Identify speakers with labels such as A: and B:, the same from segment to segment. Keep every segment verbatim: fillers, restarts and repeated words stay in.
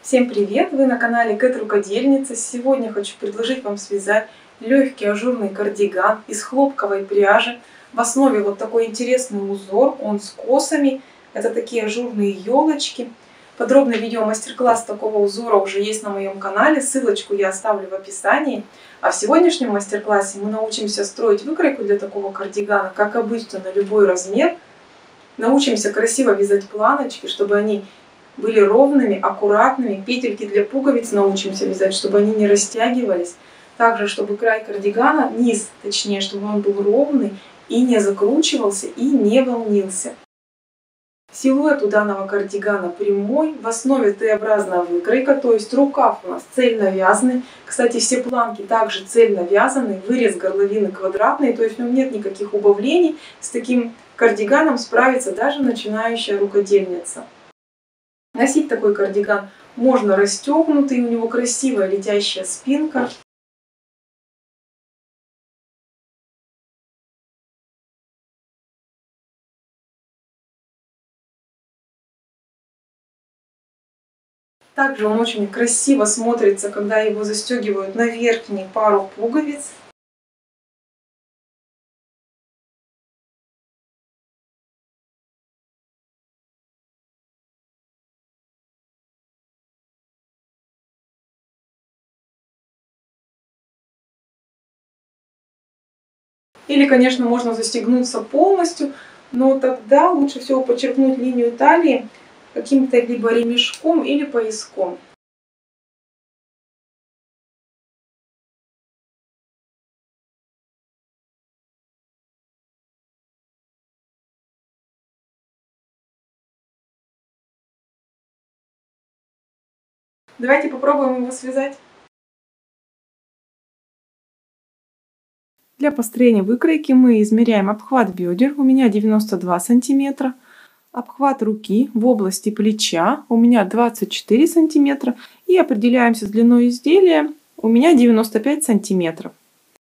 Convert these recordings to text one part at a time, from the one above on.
A: Всем привет! Вы на канале Кэт Рукодельница. Сегодня хочу предложить вам связать легкий ажурный кардиган из хлопковой пряжи. В основе вот такой интересный узор, он с косами. Это такие ажурные елочки. Подробный видео мастер-класс такого узора уже есть на моем канале. Ссылочку я оставлю в описании. А в сегодняшнем мастер-классе мы научимся строить выкройку для такого кардигана, как обычно, на любой размер. Научимся красиво вязать планочки, чтобы они были ровными, аккуратными. Петельки для пуговиц научимся вязать, чтобы они не растягивались. Также, чтобы край кардигана, низ точнее, чтобы он был ровный и не закручивался и не волнился. Силуэт у данного кардигана прямой, в основе Т-образная выкройка, то есть рукав у нас цельно вязаный. Кстати, все планки также цельно вязаны, вырез горловины квадратный, то есть в нем нет никаких убавлений. С таким кардиганом справится даже начинающая рукодельница. Носить такой кардиган можно расстегнутый, у него красивая летящая спинка. Также он очень красиво смотрится, когда его застегивают на верхнюю пару пуговиц. Или, конечно, можно застегнуться полностью, но тогда лучше всего подчеркнуть линию талии каким-то либо ремешком или пояском. Давайте попробуем его связать. Для построения выкройки мы измеряем обхват бедер, у меня девяносто два сантиметра, обхват руки в области плеча у меня двадцать четыре сантиметра и определяемся с длиной изделия, у меня девяносто пять сантиметров.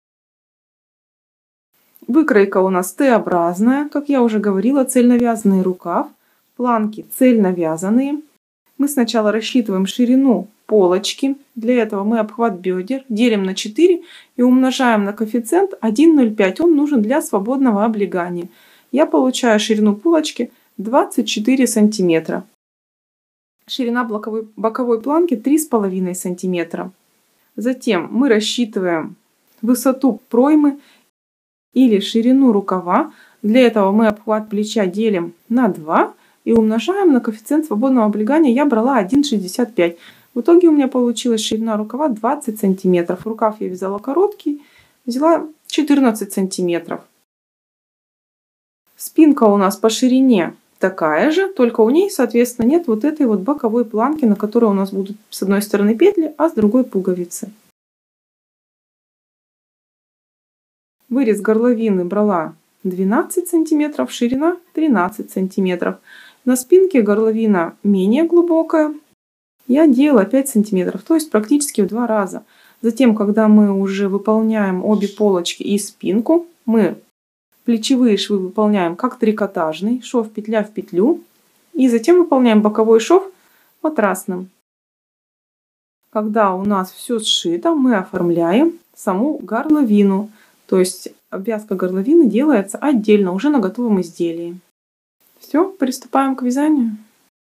A: Выкройка у нас Т-образная, как я уже говорила, цельновязанный рукав, планки цельновязанные. Мы сначала рассчитываем ширину полочки. Для этого мы обхват бедер делим на четыре и умножаем на коэффициент один целых ноль пять. Он нужен для свободного облегания. Я получаю ширину полочки двадцать четыре сантиметра. Ширина боковой, боковой планки три с половиной сантиметра. Затем мы рассчитываем высоту проймы или ширину рукава. Для этого мы обхват плеча делим на два и умножаем на коэффициент свободного облегания. Я брала один целых шестьдесят пять. В итоге у меня получилась ширина рукава двадцать сантиметров. Рукав я вязала короткий, взяла четырнадцать сантиметров. Спинка у нас по ширине такая же, только у ней, соответственно, нет вот этой вот боковой планки, на которой у нас будут с одной стороны петли, а с другой пуговицы. Вырез горловины брала двенадцать сантиметров, ширина тринадцать сантиметров. На спинке горловина менее глубокая. Я делала пять сантиметров, то есть практически в два раза. Затем, когда мы уже выполняем обе полочки и спинку, мы плечевые швы выполняем как трикотажный, шов петля в петлю. И затем выполняем боковой шов матрасным. Когда у нас все сшито, мы оформляем саму горловину. То есть обвязка горловины делается отдельно, уже на готовом изделии. Все, приступаем к вязанию.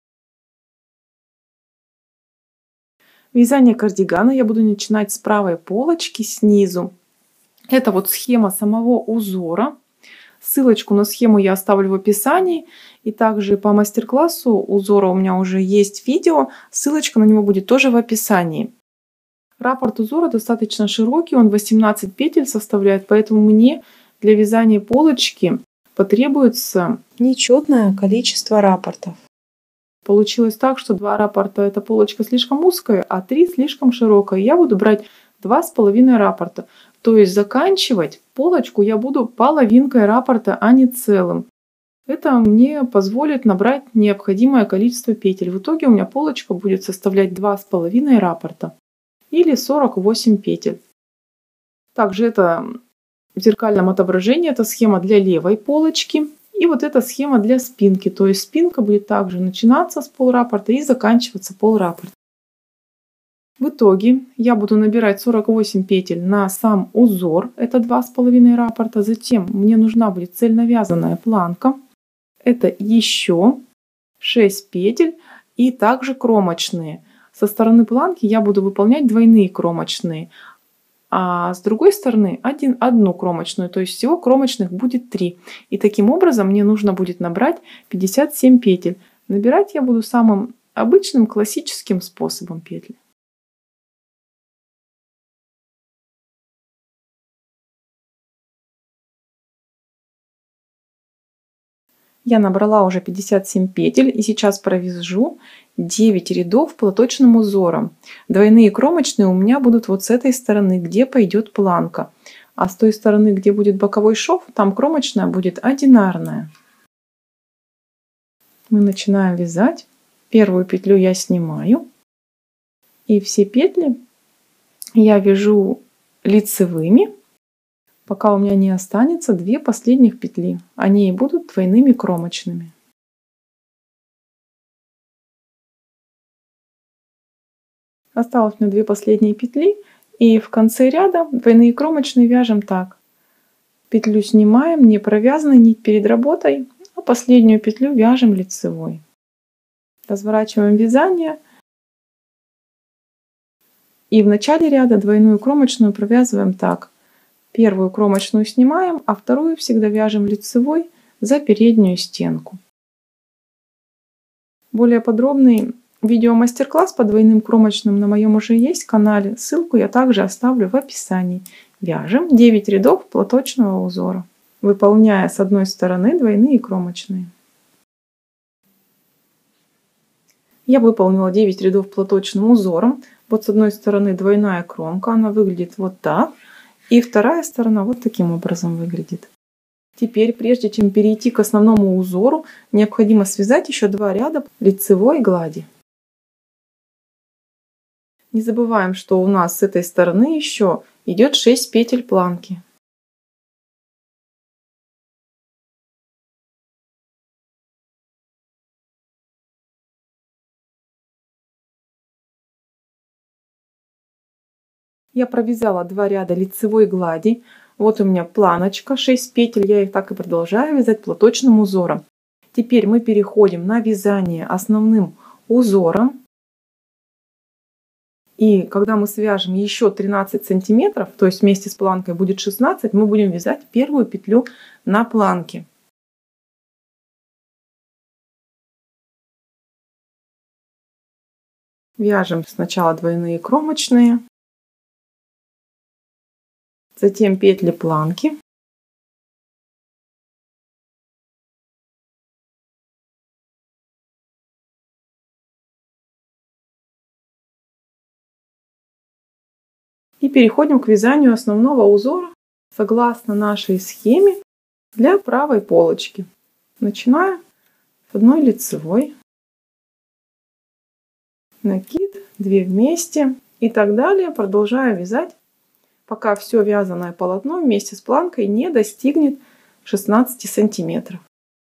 A: Вязание кардигана я буду начинать с правой полочки снизу. Это вот схема самого узора. Ссылочку на схему я оставлю в описании. И также по мастер-классу узора у меня уже есть видео. Ссылочка на него будет тоже в описании. Раппорт узора достаточно широкий, он восемнадцать петель составляет, поэтому мне для вязания полочки потребуется нечетное количество раппортов. Получилось так, что два раппорта это полочка слишком узкая, а три слишком широкая. Я буду брать два с половиной раппорта. То есть заканчивать полочку я буду половинкой раппорта, а не целым. Это мне позволит набрать необходимое количество петель. В итоге у меня полочка будет составлять два с половиной раппорта или сорок восемь петель. Также это в зеркальном отображении, это схема для левой полочки. И вот эта схема для спинки. То есть спинка будет также начинаться с полраппорта и заканчиваться полраппорта. В итоге я буду набирать сорок восемь петель на сам узор, это два с половиной раппорта. Затем мне нужна будет цельновязанная планка, это еще шесть петель и также кромочные. Со стороны планки я буду выполнять двойные кромочные, а с другой стороны один, одну кромочную, то есть всего кромочных будет три. И таким образом мне нужно будет набрать пятьдесят семь петель. Набирать я буду самым обычным классическим способом петли. Я набрала уже пятьдесят семь петель и сейчас провяжу девять рядов платочным узором. Двойные кромочные у меня будут вот с этой стороны, где пойдет планка. А с той стороны, где будет боковой шов, там кромочная будет одинарная. Мы начинаем вязать. Первую петлю я снимаю. И все петли я вяжу лицевыми, пока у меня не останется две последних петли. Они и будут двойными кромочными. Осталось мне две последние петли. И в конце ряда двойные кромочные вяжем так. Петлю снимаем, не провязанной нить перед работой, а последнюю петлю вяжем лицевой. Разворачиваем вязание. И в начале ряда двойную кромочную провязываем так. Первую кромочную снимаем, а вторую всегда вяжем лицевой за переднюю стенку. Более подробный видео-мастер-класс по двойным кромочным на моем уже есть канале. Ссылку я также оставлю в описании. Вяжем девять рядов платочного узора, выполняя с одной стороны двойные кромочные. Я выполнила девять рядов платочным узором. Вот с одной стороны двойная кромка, она выглядит вот так. И вторая сторона вот таким образом выглядит. Теперь, прежде чем перейти к основному узору, необходимо связать еще два ряда лицевой глади. Не забываем, что у нас с этой стороны еще идет шесть петель планки. Я провязала два ряда лицевой глади. Вот у меня планочка, шесть петель. Я их так и продолжаю вязать платочным узором. Теперь мы переходим на вязание основным узором. И когда мы свяжем еще тринадцать сантиметров, то есть вместе с планкой будет шестнадцать, мы будем вязать первую петлю на планке. Вяжем сначала двойные кромочные. Затем петли планки. И переходим к вязанию основного узора согласно нашей схеме для правой полочки. Начинаем с одной лицевой, накид, две вместе и так далее. Продолжаю вязать, пока все вязаное полотно вместе с планкой не достигнет шестнадцати сантиметров.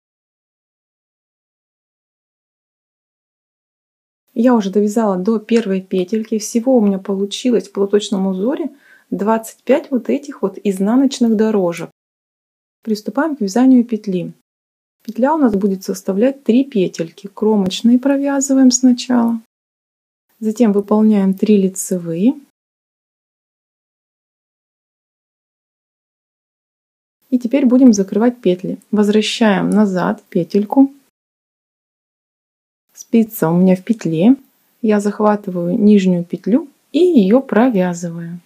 A: Я уже довязала до первой петельки. Всего у меня получилось в платочном узоре двадцать пять вот этих вот изнаночных дорожек. Приступаем к вязанию петли. Петля у нас будет составлять три петельки. Кромочные провязываем сначала. Затем выполняем три лицевые. И теперь будем закрывать петли. Возвращаем назад петельку. Спица у меня в петле. Я захватываю нижнюю петлю и ее провязываю.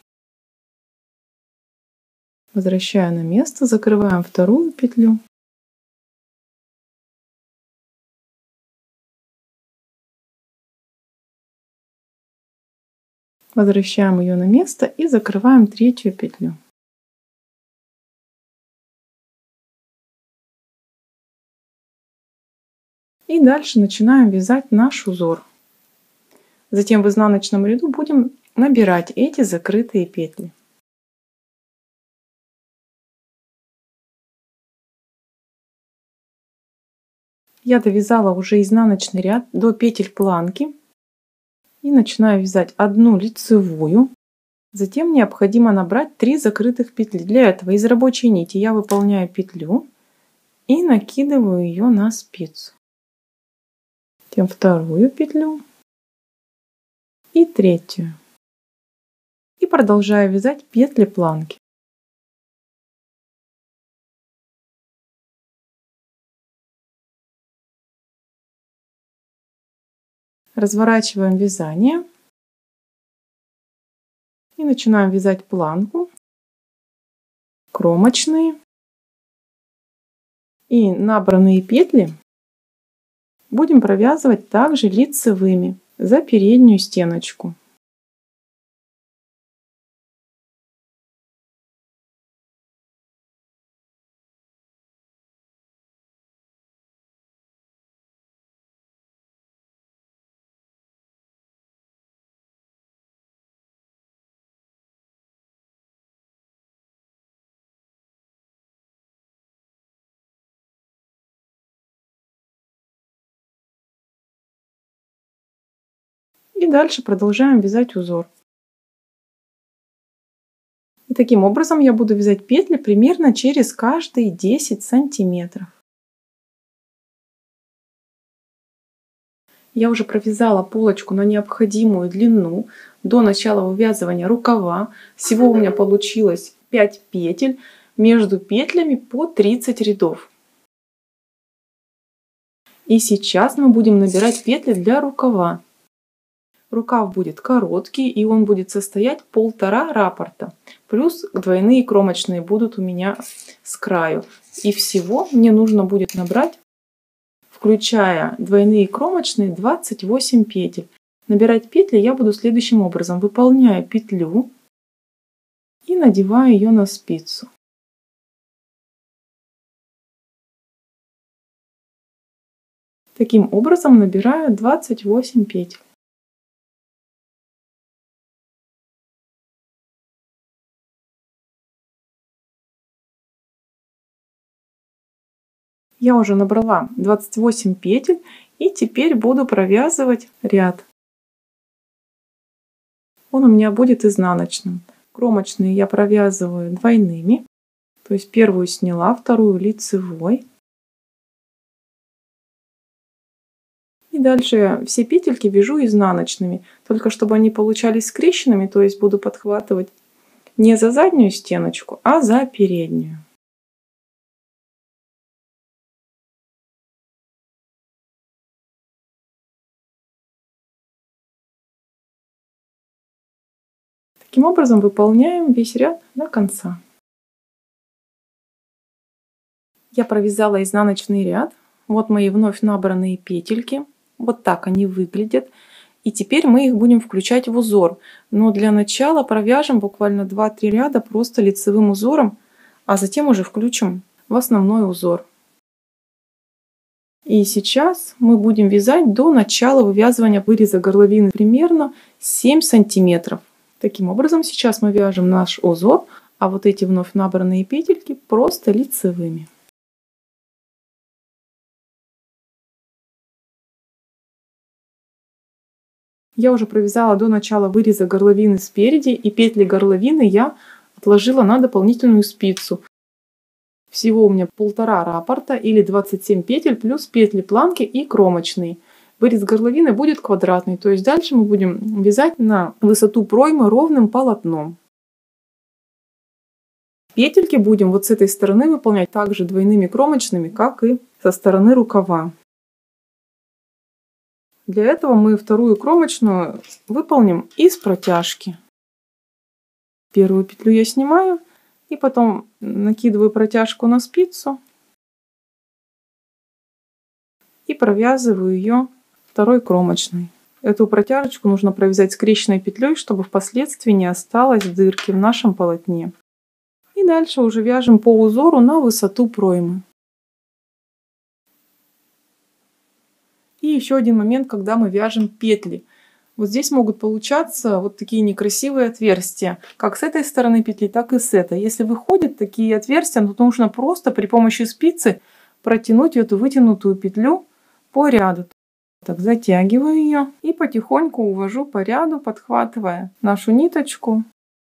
A: Возвращаю на место, закрываем вторую петлю. Возвращаем ее на место и закрываем третью петлю. И дальше начинаем вязать наш узор. Затем в изнаночном ряду будем набирать эти закрытые петли. Я довязала уже изнаночный ряд до петель планки. И начинаю вязать одну лицевую. Затем необходимо набрать три закрытых петли. Для этого из рабочей нити я выполняю петлю и накидываю ее на спицу. Затем вторую петлю и третью. И продолжаю вязать петли планки. Разворачиваем вязание и начинаем вязать планку, кромочные, и набранные петли будем провязывать также лицевыми за переднюю стеночку. И дальше продолжаем вязать узор. И таким образом я буду вязать петли примерно через каждые десять сантиметров. Я уже провязала полочку на необходимую длину до начала вывязывания рукава. Всего у меня получилось пять петель, между петлями по тридцать рядов. И сейчас мы будем набирать петли для рукава. Рукав будет короткий, и он будет состоять полтора раппорта. Плюс двойные кромочные будут у меня с краю. И всего мне нужно будет набрать, включая двойные кромочные, двадцать восемь петель. Набирать петли я буду следующим образом. Выполняю петлю и надеваю ее на спицу. Таким образом набираю двадцать восемь петель. Я уже набрала двадцать восемь петель и теперь буду провязывать ряд. Он у меня будет изнаночным. Кромочные я провязываю двойными, то есть первую сняла, вторую лицевой. И дальше все петельки вяжу изнаночными, только чтобы они получались скрещенными, то есть буду подхватывать не за заднюю стеночку, а за переднюю. Таким образом выполняем весь ряд до конца. Я провязала изнаночный ряд. Вот мои вновь набранные петельки. Вот так они выглядят. И теперь мы их будем включать в узор. Но для начала провяжем буквально два-три ряда просто лицевым узором, а затем уже включим в основной узор. И сейчас мы будем вязать до начала вывязывания выреза горловины примерно семь сантиметров. Таким образом, сейчас мы вяжем наш узор, а вот эти вновь набранные петельки просто лицевыми. Я уже провязала до начала выреза горловины спереди, и петли горловины я отложила на дополнительную спицу. Всего у меня полтора раппорта или двадцать семь петель плюс петли планки и кромочные. Вырез горловины будет квадратный, то есть дальше мы будем вязать на высоту проймы ровным полотном. Петельки будем вот с этой стороны выполнять также двойными кромочными, как и со стороны рукава. Для этого мы вторую кромочную выполним из протяжки. Первую петлю я снимаю и потом накидываю протяжку на спицу и провязываю ее второй кромочной. Эту протяжечку нужно провязать скрещенной петлей, чтобы впоследствии не осталось дырки в нашем полотне. И дальше уже вяжем по узору на высоту проймы. И еще один момент, когда мы вяжем петли. Вот здесь могут получаться вот такие некрасивые отверстия, как с этой стороны петли, так и с этой. Если выходят такие отверстия, то нужно просто при помощи спицы протянуть эту вытянутую петлю по ряду. Так, затягиваю ее и потихоньку увожу по ряду, подхватывая нашу ниточку.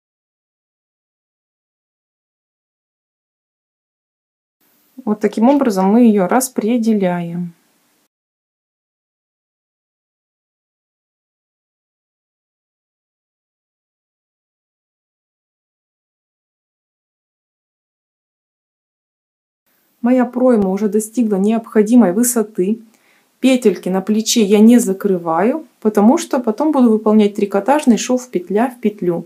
A: Вот таким образом мы ее распределяем. Моя пройма уже достигла необходимой высоты. Петельки на плече я не закрываю, потому что потом буду выполнять трикотажный шов петля в петлю.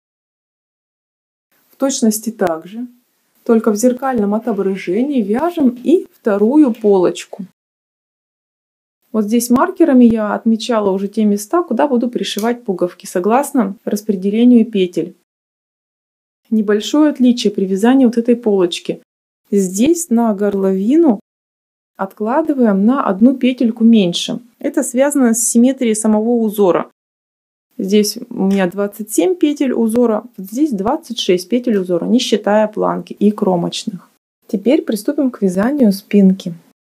A: В точности так же, только в зеркальном отображении вяжем и вторую полочку. Вот здесь маркерами я отмечала уже те места, куда буду пришивать пуговки, согласно распределению петель. Небольшое отличие при вязании вот этой полочки. Здесь на горловину откладываем на одну петельку меньше. Это связано с симметрией самого узора. Здесь у меня двадцать семь петель узора, здесь двадцать шесть петель узора, не считая планки и кромочных. Теперь приступим к вязанию спинки.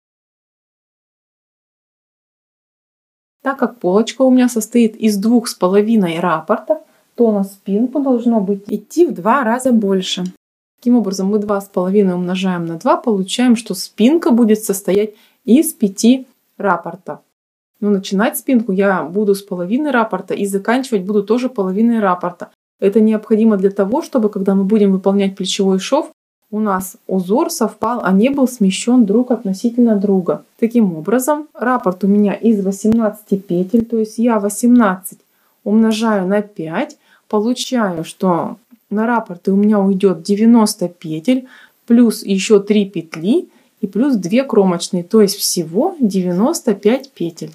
A: Так как полочка у меня состоит из двух с половиной раппортов, то на спинку должно быть идти в два раза больше. Таким образом, мы два с половиной умножаем на два, получаем, что спинка будет состоять из пяти раппортов. Но начинать спинку я буду с половины раппорта и заканчивать буду тоже половиной раппорта. Это необходимо для того, чтобы, когда мы будем выполнять плечевой шов, у нас узор совпал, а не был смещен друг относительно друга. Таким образом, раппорт у меня из восемнадцати петель, то есть я восемнадцать умножаю на пять, получаю, что на раппорты у меня уйдет девяносто петель, плюс еще три петли и плюс две кромочные, то есть всего девяносто пять петель.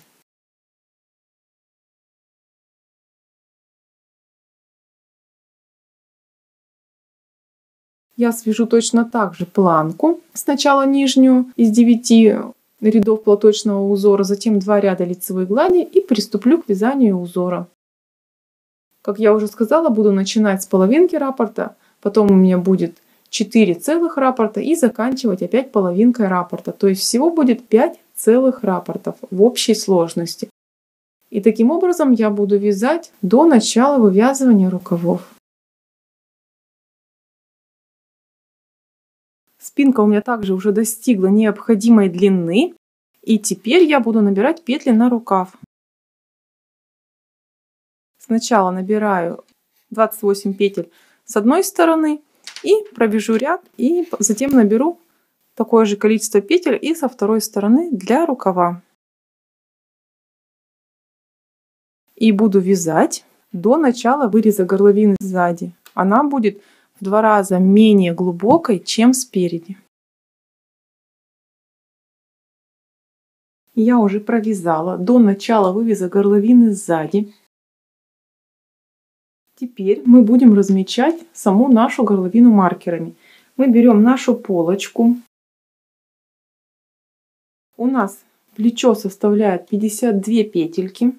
A: Я свяжу точно так же планку, сначала нижнюю из девяти рядов платочного узора, затем два ряда лицевой глади и приступлю к вязанию узора. Как я уже сказала, буду начинать с половинки раппорта, потом у меня будет четыре целых раппорта и заканчивать опять половинкой раппорта. То есть всего будет пять целых раппортов в общей сложности. И таким образом я буду вязать до начала вывязывания рукавов. Спинка у меня также уже достигла необходимой длины. И теперь я буду набирать петли на рукав. Сначала набираю двадцать восемь петель с одной стороны и провяжу ряд, и затем наберу такое же количество петель и со второй стороны для рукава. И буду вязать до начала выреза горловины сзади. Она будет в два раза менее глубокой, чем спереди. Я уже провязала до начала вывяза горловины сзади. Теперь мы будем размечать саму нашу горловину маркерами. Мы берем нашу полочку. У нас плечо составляет пятьдесят две петельки.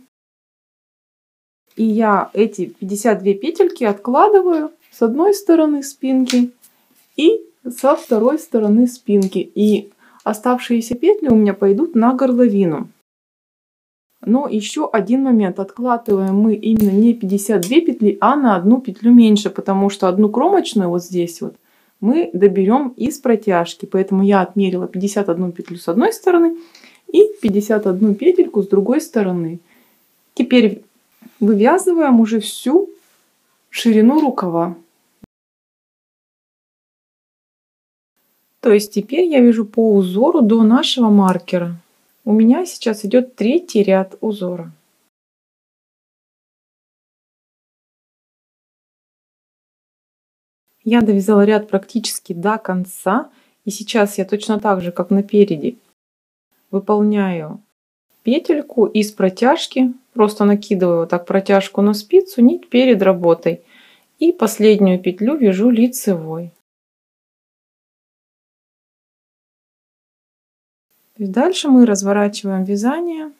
A: И я эти пятьдесят две петельки откладываю с одной стороны спинки и со второй стороны спинки. И оставшиеся петли у меня пойдут на горловину. Но еще один момент. Откладываем мы именно не пятьдесят две петли, а на одну петлю меньше, потому что одну кромочную вот здесь вот мы доберем из протяжки. Поэтому я отмерила пятьдесят одну петлю с одной стороны и пятьдесят одну петельку с другой стороны. Теперь вывязываем уже всю ширину рукава. То есть теперь я вяжу по узору до нашего маркера. У меня сейчас идет третий ряд узора. Я довязала ряд практически до конца. И сейчас я точно так же, как напереди, выполняю петельку из протяжки. Просто накидываю вот так протяжку на спицу, нить перед работой. И последнюю петлю вяжу лицевой. Дальше мы разворачиваем вязание.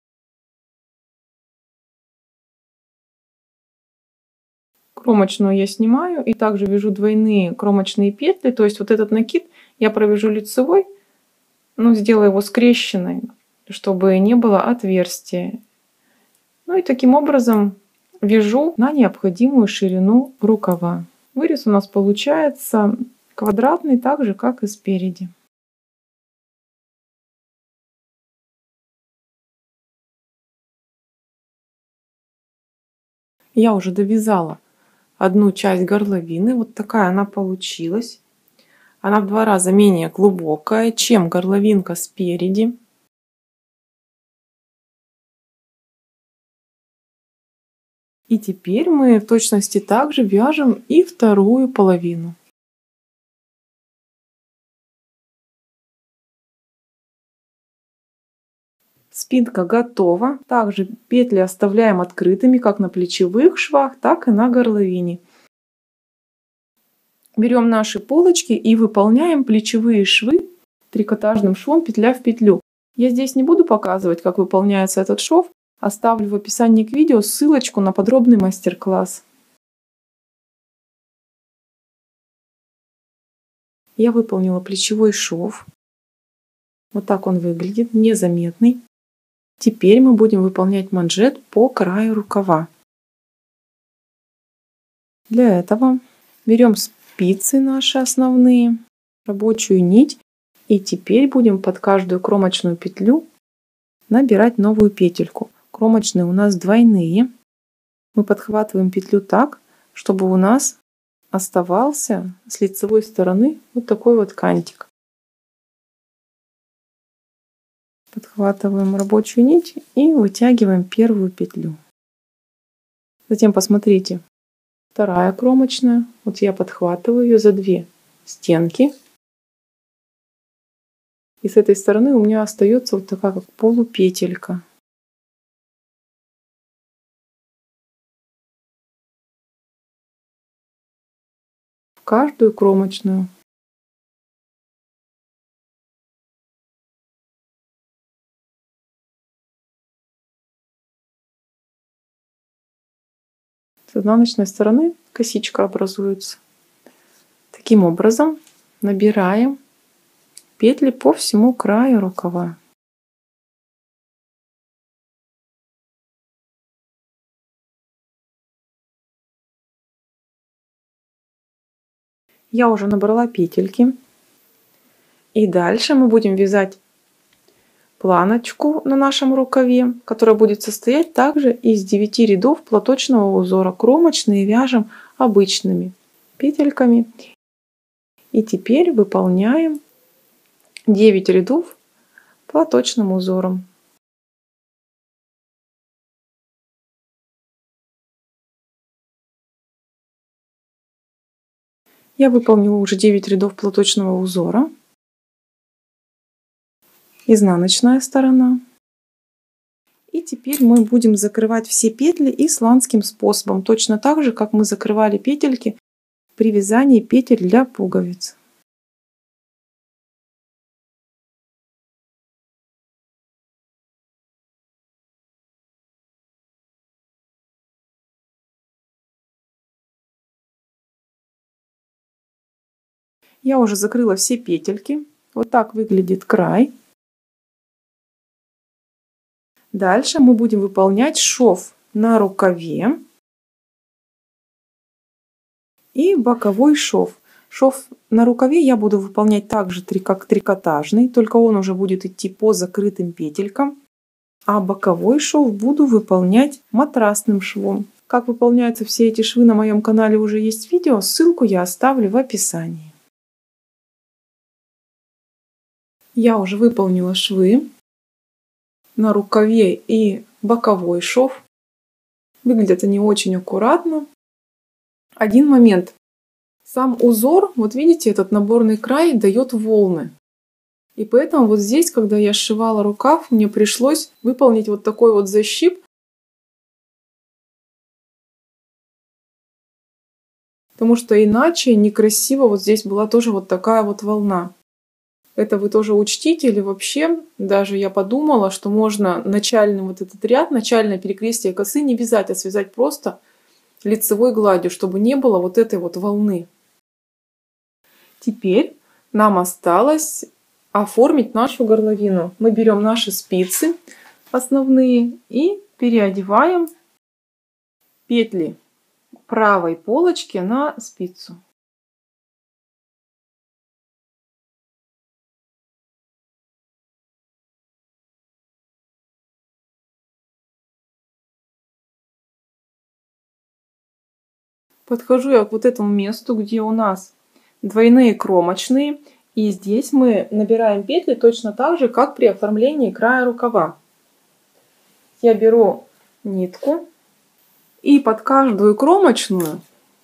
A: Кромочную я снимаю и также вяжу двойные кромочные петли. То есть вот этот накид я провяжу лицевой, но сделаю его скрещенной чтобы не было отверстия. Ну и таким образом вяжу на необходимую ширину рукава. Вырез у нас получается квадратный, так же как и спереди. Я уже довязала одну часть горловины. Вот такая она получилась. Она в два раза менее глубокая, чем горловинка спереди. И теперь мы в точности также вяжем и вторую половину. Спинка готова. Также петли оставляем открытыми как на плечевых швах, так и на горловине. Берем наши полочки и выполняем плечевые швы трикотажным швом петля в петлю. Я здесь не буду показывать, как выполняется этот шов. Оставлю в описании к видео ссылочку на подробный мастер-класс. Я выполнила плечевой шов. Вот так он выглядит, незаметный. Теперь мы будем выполнять манжет по краю рукава. Для этого берем спицы наши основные, рабочую нить, и теперь будем под каждую кромочную петлю набирать новую петельку. Кромочные у нас двойные. Мы подхватываем петлю так, чтобы у нас оставался с лицевой стороны вот такой вот кантик. Подхватываем рабочую нить и вытягиваем первую петлю. Затем посмотрите, вторая кромочная. Вот я подхватываю ее за две стенки. И с этой стороны у меня остается вот такая как полупетелька. В каждую кромочную. С изнаночной стороны косичка образуется. Таким образом набираем петли по всему краю рукава. Я уже набрала петельки. И дальше мы будем вязать планочку на нашем рукаве, которая будет состоять также из девяти рядов платочного узора. Кромочные вяжем обычными петельками. И теперь выполняем девять рядов платочным узором. Я выполнила уже девять рядов платочного узора. Изнаночная сторона. И теперь мы будем закрывать все петли исландским способом, точно так же, как мы закрывали петельки при вязании петель для пуговиц. Я уже закрыла все петельки. Вот так выглядит край. Дальше мы будем выполнять шов на рукаве и боковой шов. Шов на рукаве я буду выполнять также как трикотажный, только он уже будет идти по закрытым петелькам. А боковой шов буду выполнять матрасным швом. Как выполняются все эти швы на моем канале уже есть видео, ссылку я оставлю в описании. Я уже выполнила швы на рукаве и боковой шов. Выглядят они очень аккуратно. Один момент. Сам узор, вот видите, этот наборный край дает волны. И поэтому вот здесь, когда я сшивала рукав, мне пришлось выполнить вот такой вот защип. Потому что иначе некрасиво вот здесь была тоже вот такая вот волна. Это вы тоже учтите, или вообще даже я подумала, что можно начальный вот этот ряд, начальное перекрестие косы не вязать, а связать просто лицевой гладью, чтобы не было вот этой вот волны. Теперь нам осталось оформить нашу горловину. Мы берем наши спицы основные и переодеваем петли правой полочки на спицу. Подхожу я к вот этому месту, где у нас двойные кромочные. И здесь мы набираем петли точно так же, как при оформлении края рукава. Я беру нитку и под каждую кромочную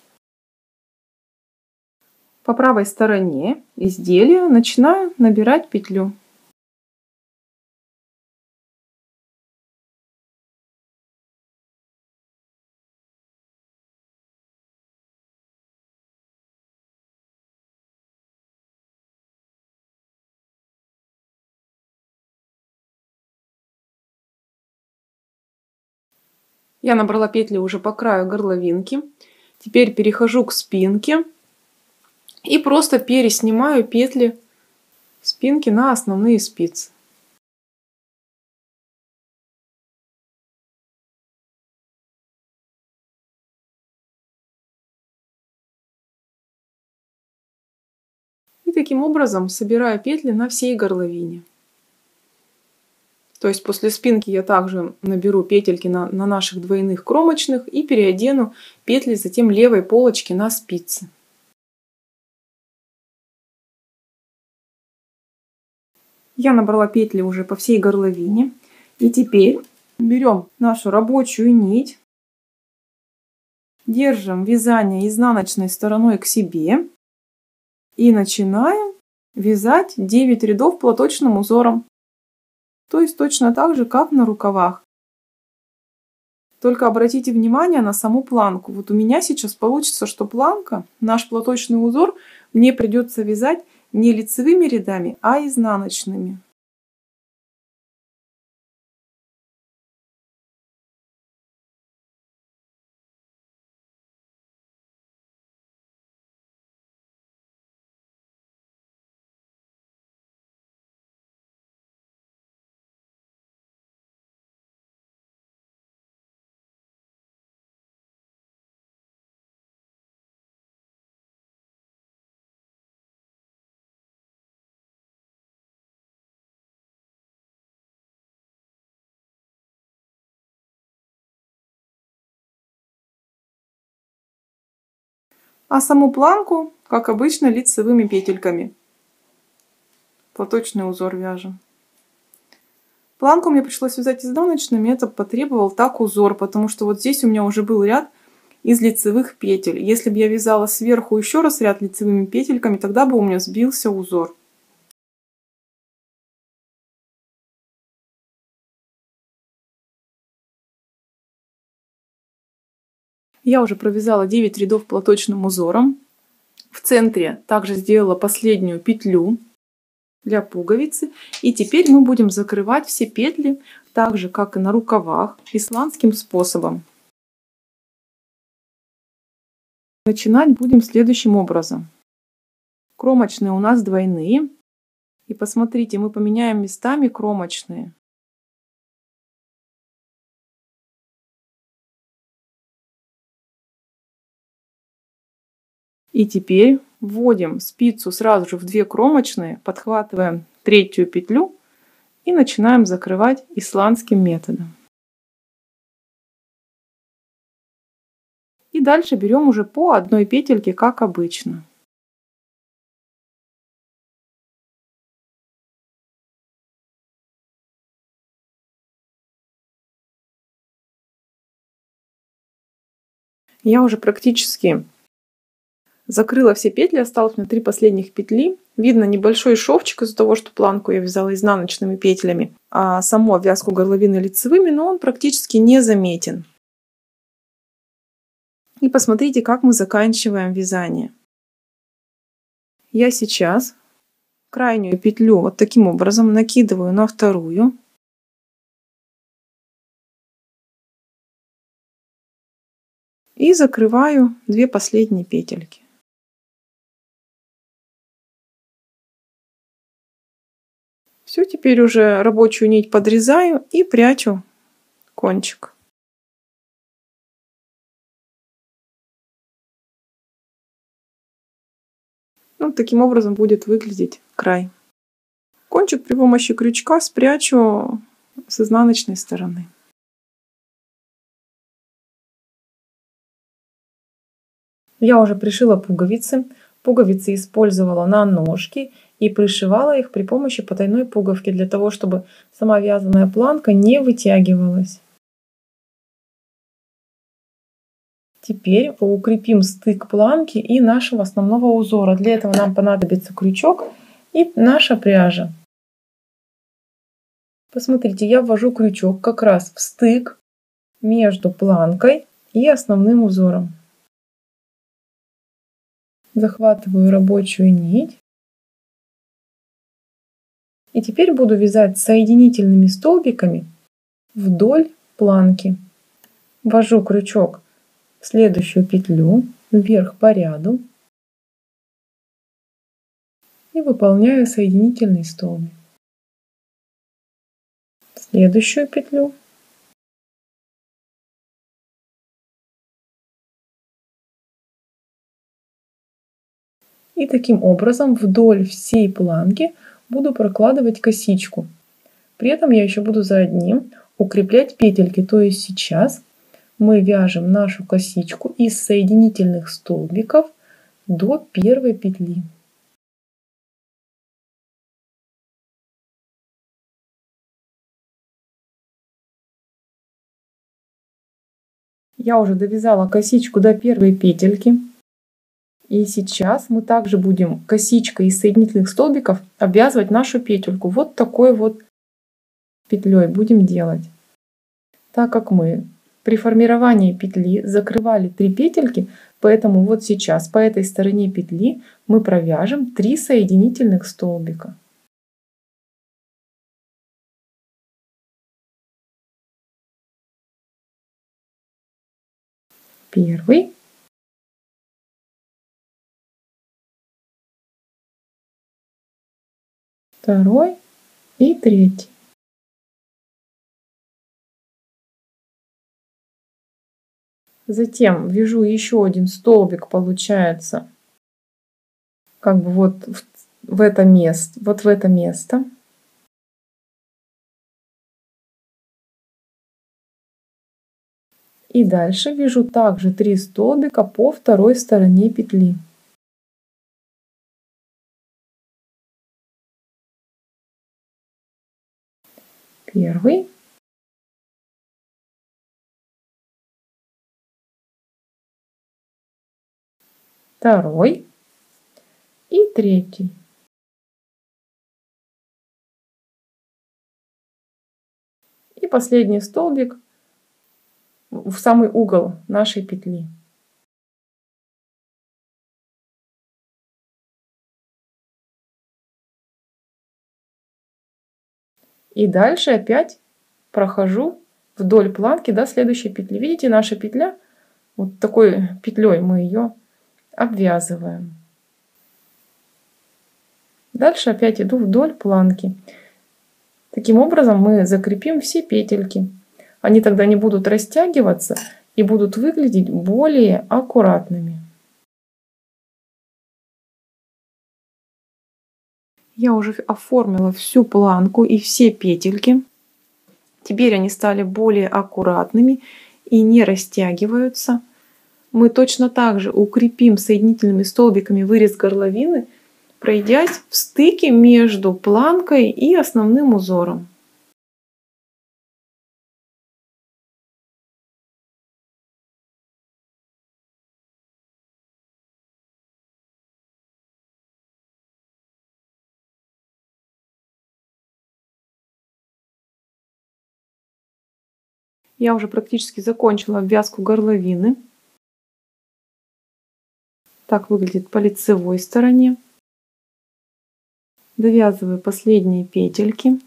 A: по правой стороне изделия начинаю набирать петлю. Я набрала петли уже по краю горловинки. Теперь перехожу к спинке и просто переснимаю петли спинки на основные спицы. И таким образом собираю петли на всей горловине. То есть после спинки я также наберу петельки на, на наших двойных кромочных и переодену петли затем левой полочки на спицы. Я набрала петли уже по всей горловине. И теперь берем нашу рабочую нить, держим вязание изнаночной стороной к себе и начинаем вязать девять рядов платочным узором. То есть точно так же, как на рукавах. Только обратите внимание на саму планку. Вот у меня сейчас получится, что планка, наш платочный узор, мне придется вязать не лицевыми рядами, а изнаночными. А саму планку, как обычно, лицевыми петельками. Платочный узор вяжем. Планку мне пришлось вязать изнаночными, это потребовал так узор, потому что вот здесь у меня уже был ряд из лицевых петель. Если бы я вязала сверху еще раз ряд лицевыми петельками, тогда бы у меня сбился узор. Я уже провязала девять рядов платочным узором. В центре также сделала последнюю петлю для пуговицы. И теперь мы будем закрывать все петли так же, как и на рукавах, исландским способом. Начинать будем следующим образом. Кромочные у нас двойные. И посмотрите, мы поменяем местами кромочные. И теперь вводим спицу сразу же в две кромочные, подхватываем третью петлю и начинаем закрывать исландским методом. И дальше берем уже по одной петельке, как обычно. Я уже практически закрыла все петли, осталось мне три последних петли. Видно небольшой шовчик из-за того, что планку я вязала изнаночными петлями, а саму обвязку горловины лицевыми, но он практически не заметен. И посмотрите, как мы заканчиваем вязание. Я сейчас крайнюю петлю вот таким образом накидываю на вторую. И закрываю две последние петельки. Все, теперь уже рабочую нить подрезаю и прячу кончик. Вот таким образом будет выглядеть край. Кончик при помощи крючка спрячу с изнаночной стороны. Я уже пришила пуговицы. Пуговицы использовала на ножки и пришивала их при помощи потайной пуговки, для того, чтобы сама вязаная планка не вытягивалась. Теперь укрепим стык планки и нашего основного узора. Для этого нам понадобится крючок и наша пряжа. Посмотрите, я ввожу крючок как раз в стык между планкой и основным узором. Захватываю рабочую нить. И теперь буду вязать соединительными столбиками вдоль планки. Ввожу крючок в следующую петлю, вверх по ряду. И выполняю соединительный столбик. В следующую петлю. И таким образом вдоль всей планки буду прокладывать косичку. При этом я еще буду за одним укреплять петельки. То есть сейчас мы вяжем нашу косичку из соединительных столбиков до первой петли. Я уже довязала косичку до первой петельки. И сейчас мы также будем косичкой из соединительных столбиков обвязывать нашу петельку. Вот такой вот петлей будем делать. Так как мы при формировании петли закрывали три петельки, поэтому вот сейчас по этой стороне петли мы провяжем три соединительных столбика. Первый. Второй и третий. Затем вяжу еще один столбик, получается, как бы вот в, в это место, вот в это место. И дальше вяжу также три столбика по второй стороне петли. Первый. Второй и третий. И последний столбик в самый угол нашей петли. И дальше опять прохожу вдоль планки до следующей петли. Видите, наша петля, вот такой петлей мы ее обвязываем. Дальше опять иду вдоль планки. Таким образом мы закрепим все петельки. Они тогда не будут растягиваться и будут выглядеть более аккуратными. Я уже оформила всю планку и все петельки. Теперь они стали более аккуратными и не растягиваются. Мы точно так же укрепим соединительными столбиками вырез горловины, пройдясь в стыке между планкой и основным узором. Я уже практически закончила обвязку горловины. Так выглядит по лицевой стороне. Довязываю последние петельки.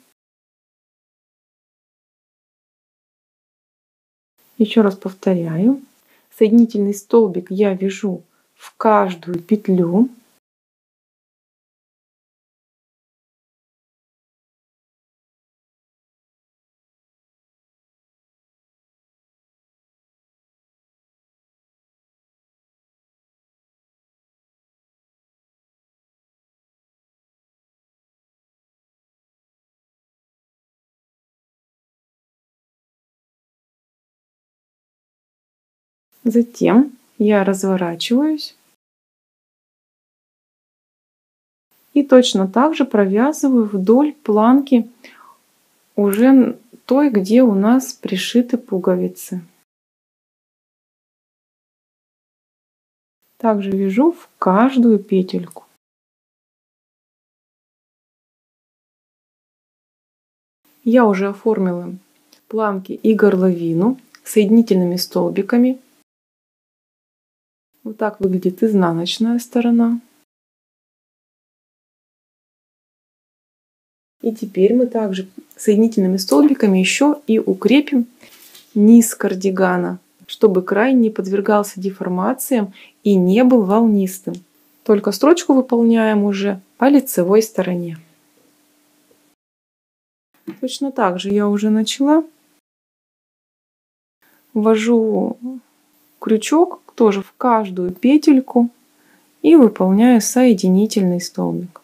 A: Еще раз повторяю. Соединительный столбик я вяжу в каждую петлю. Затем я разворачиваюсь и точно так же провязываю вдоль планки уже той, где у нас пришиты пуговицы. Также вяжу в каждую петельку. Я уже оформила планки и горловину соединительными столбиками. Вот так выглядит изнаночная сторона. И теперь мы также соединительными столбиками еще и укрепим низ кардигана, чтобы край не подвергался деформациям и не был волнистым. Только строчку выполняем уже по лицевой стороне. Точно так же я уже начала. Ввожу крючок тоже в каждую петельку и выполняю соединительный столбик.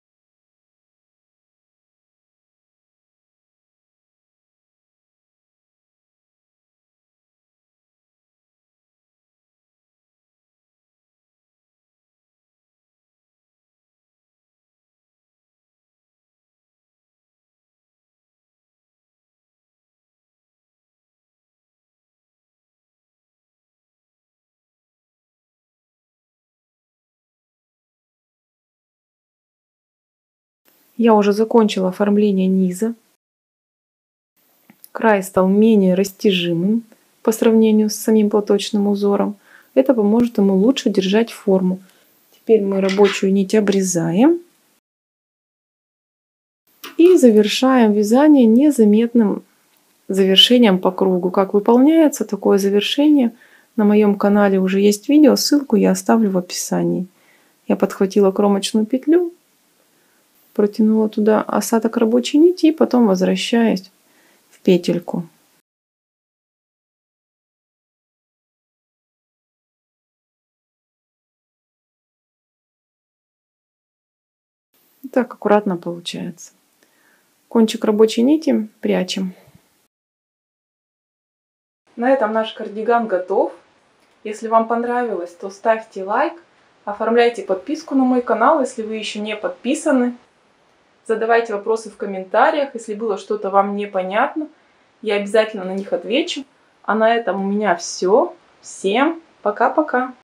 A: Я уже закончила оформление низа. Край стал менее растяжимым по сравнению с самим платочным узором. Это поможет ему лучше держать форму. Теперь мы рабочую нить обрезаем и завершаем вязание незаметным завершением по кругу. Как выполняется такое завершение, на моем канале уже есть видео, ссылку я оставлю в описании. Я подхватила кромочную петлю, протянула туда осадок рабочей нити и потом возвращаюсь в петельку. Так аккуратно получается. Кончик рабочей нити прячем. На этом наш кардиган готов. Если вам понравилось, то ставьте лайк, оформляйте подписку на мой канал, если вы еще не подписаны. Задавайте вопросы в комментариях, если было что-то вам непонятно, я обязательно на них отвечу. А на этом у меня все. Всем пока-пока!